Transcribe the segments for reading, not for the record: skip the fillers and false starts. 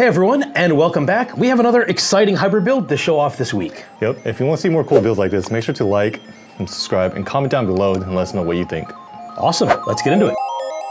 Hey everyone, and welcome back. We have another exciting hybrid build to show off this week. Yep, if you want to see more cool builds like this, make sure to like and subscribe and comment down below and let us know what you think. Awesome, let's get into it.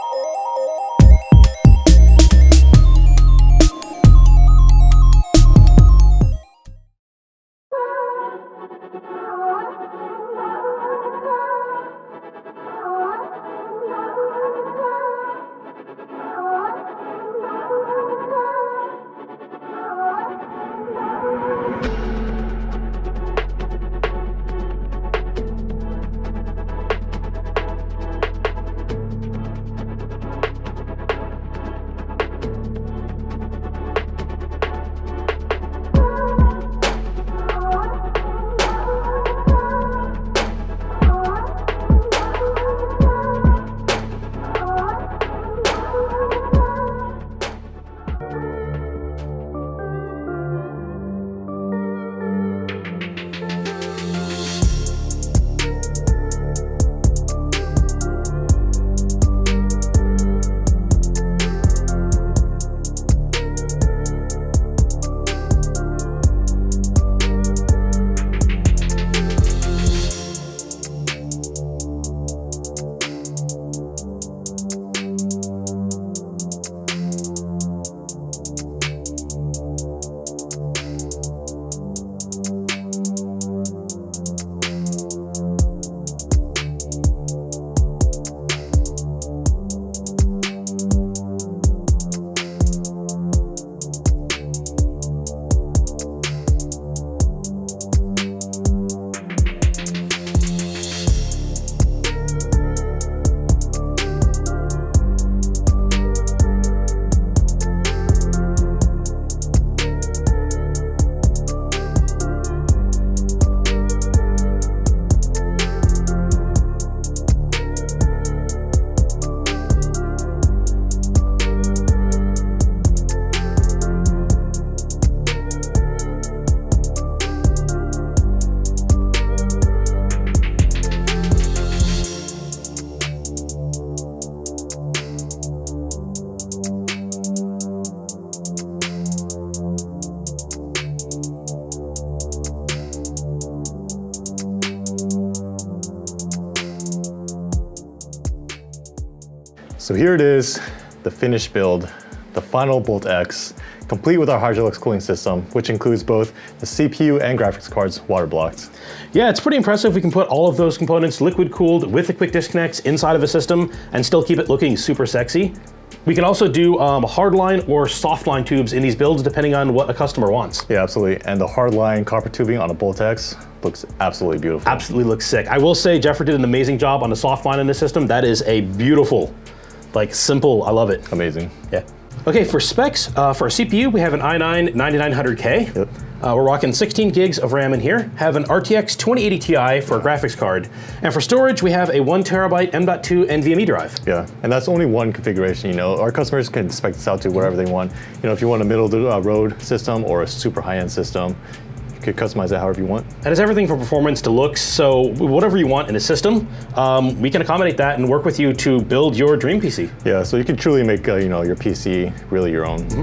So here it is, the finished build, the final Bolt X, complete with our Hydrolux cooling system, which includes both the CPU and graphics cards water blocked. Yeah, it's pretty impressive. We can put all of those components liquid cooled with the quick disconnects inside of a system and still keep it looking super sexy. We can also do hardline or softline tubes in these builds depending on what a customer wants. Yeah, absolutely. And the hardline copper tubing on a Bolt X looks absolutely beautiful. Absolutely looks sick. I will say Jeffrey did an amazing job on the softline in this system. That is a beautiful, like simple, I love it. Amazing. Yeah. Okay, for specs, for our CPU, we have an i9-9900K. Yep. We're rocking 16 gigs of RAM in here, have an RTX 2080 Ti for a graphics card, and for storage, we have a 1 terabyte M.2 NVMe drive. Yeah, and that's only one configuration, you know. Our customers can spec this out to whatever they want. You know, if you want a middle of the road system or a super high-end system, you could customize it however you want. And it's everything from performance to looks, so whatever you want in a system, we can accommodate that and work with you to build your dream PC. Yeah, so you can truly make you know, your PC really your own.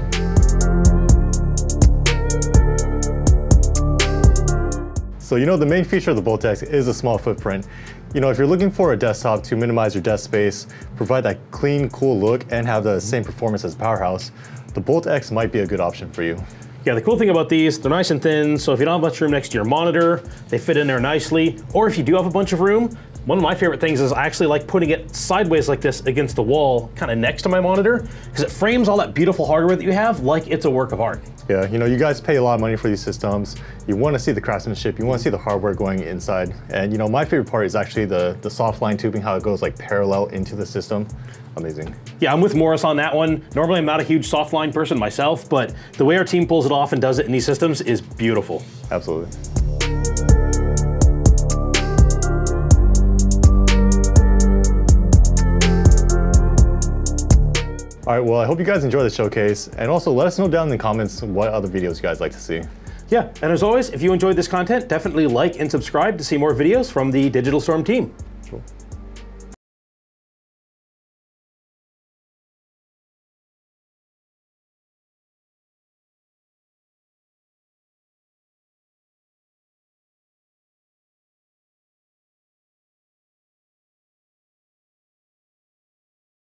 So you know, the main feature of the Bolt X is a small footprint. You know, if you're looking for a desktop to minimize your desk space, provide that clean, cool look, and have the same performance as Powerhouse, the Bolt X might be a good option for you. Yeah, the cool thing about these, they're nice and thin, so if you don't have much room next to your monitor, they fit in there nicely. Or if you do have a bunch of room, one of my favorite things is I actually like putting it sideways like this against the wall, kind of next to my monitor, because it frames all that beautiful hardware that you have like it's a work of art. Yeah, you know, you guys pay a lot of money for these systems. You want to see the craftsmanship, you want to see the hardware going inside. And you know, my favorite part is actually the soft line tubing, how it goes like parallel into the system. Amazing. Yeah, I'm with Morris on that one. Normally I'm not a huge soft line person myself, but the way our team pulls it off and does it in these systems is beautiful. Absolutely. All right, well, I hope you guys enjoy the showcase, and also let us know down in the comments what other videos you guys like to see. Yeah, and as always, if you enjoyed this content, definitely like and subscribe to see more videos from the Digital Storm team. Cool.